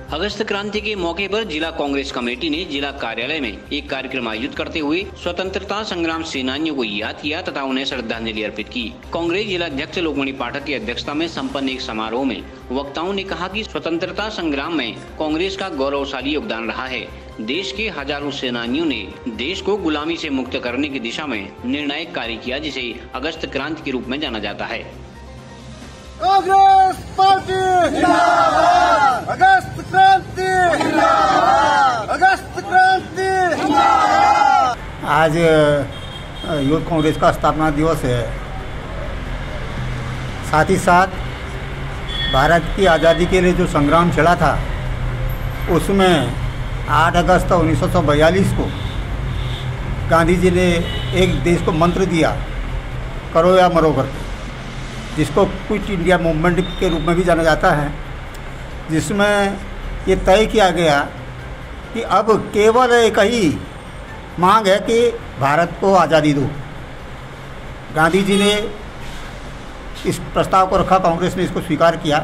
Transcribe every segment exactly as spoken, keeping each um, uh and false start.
अगस्त क्रांति के मौके पर जिला कांग्रेस कमेटी ने जिला कार्यालय में एक कार्यक्रम आयोजित करते हुए स्वतंत्रता संग्राम सेनानियों को याद किया तथा उन्हें श्रद्धांजलि अर्पित की। कांग्रेस जिला अध्यक्ष लोकमणि पाठक की अध्यक्षता में संपन्न एक समारोह में वक्ताओं ने कहा कि स्वतंत्रता संग्राम में कांग्रेस का गौरवशाली योगदान रहा है। देश के हजारों सेनानियों ने देश को गुलामी से मुक्त करने की दिशा में निर्णायक कार्य किया, जिसे अगस्त क्रांति के रूप में जाना जाता है। कांग्रेस पार्टी जिंदाबाद, अगस्त क्रांति जिंदाबाद, अगस्त क्रांति जिंदाबाद। आज यूथ कांग्रेस का स्थापना दिवस है। साथ ही साथ भारत की आज़ादी के लिए जो संग्राम चला था उसमें आठ अगस्त उन्नीस सौ बयालीस को गांधी जी ने एक देश को मंत्र दिया, करो या मरो करके, जिसको क्विट इंडिया मूवमेंट के रूप में भी जाना जाता है, जिसमें ये तय किया गया कि अब केवल एक ही मांग है कि भारत को आज़ादी दो। गांधी जी ने इस प्रस्ताव को रखा, कांग्रेस ने इसको स्वीकार किया।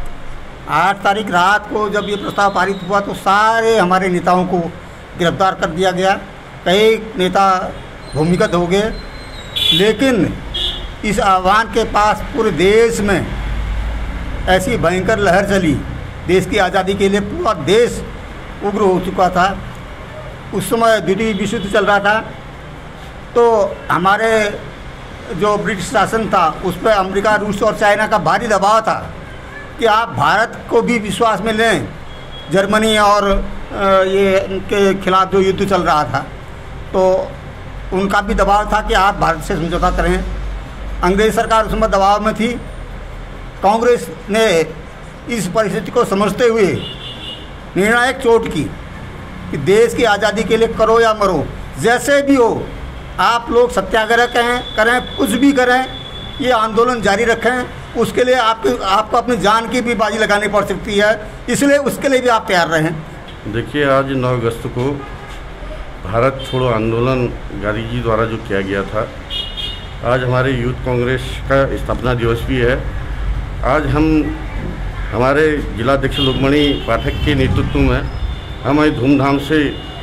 आठ तारीख रात को जब ये प्रस्ताव पारित हुआ तो सारे हमारे नेताओं को गिरफ्तार कर दिया गया, कई नेता भूमिगत हो गए। लेकिन इस आह्वान के पास पूरे देश में ऐसी भयंकर लहर चली, देश की आज़ादी के लिए पूरा देश उग्र हो चुका था। उस समय द्वितीय विश्व युद्ध चल रहा था, तो हमारे जो ब्रिटिश शासन था उस पर अमेरिका, रूस और चाइना का भारी दबाव था कि आप भारत को भी विश्वास में लें। जर्मनी और ये इनके खिलाफ जो युद्ध चल रहा था तो उनका भी दबाव था कि आप भारत से समझौता करें। अंग्रेज सरकार उसमें दबाव में थी। कांग्रेस ने इस परिस्थिति को समझते हुए निर्णायक चोट की कि देश की आज़ादी के लिए करो या मरो, जैसे भी हो आप लोग सत्याग्रह करें करें कुछ भी करें, ये आंदोलन जारी रखें। उसके लिए आपको आपको अपनी जान की भी बाजी लगानी पड़ सकती है, इसलिए उसके लिए भी आप तैयार रहें। देखिए, आज नौ अगस्त को भारत छोड़ो आंदोलन गांधी जी द्वारा जो किया गया था, आज हमारे यूथ कांग्रेस का स्थापना दिवस भी है। आज हम हमारे जिलाध्यक्ष लोकमणि पाठक के नेतृत्व में हम धूमधाम से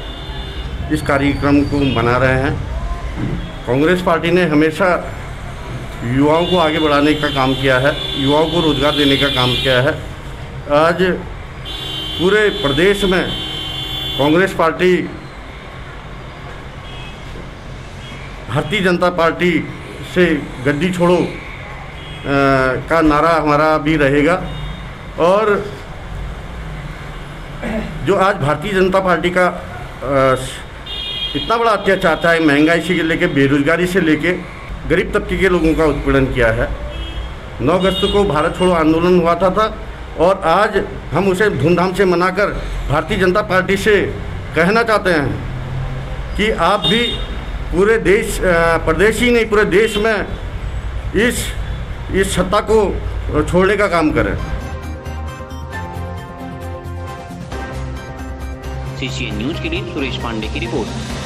इस कार्यक्रम को मना रहे हैं। कांग्रेस पार्टी ने हमेशा युवाओं को आगे बढ़ाने का काम किया है, युवाओं को रोजगार देने का काम किया है। आज पूरे प्रदेश में कांग्रेस पार्टी भारतीय जनता पार्टी से गद्दी छोड़ो आ, का नारा हमारा भी रहेगा। और जो आज भारतीय जनता पार्टी का आ, इतना बड़ा अत्याचार, चाहे महंगाई से लेके, बेरोजगारी से लेके गरीब तबके के लोगों का उत्पीड़न किया है। नौ अगस्त को भारत छोड़ो आंदोलन हुआ था, था और आज हम उसे धूमधाम से मनाकर भारतीय जनता पार्टी से कहना चाहते हैं कि आप भी पूरे देश, प्रदेश ही नहीं पूरे देश में इस इस सत्ता को छोड़ने का काम करें। सीसीएन न्यूज के लिए सुरेश पांडे की रिपोर्ट।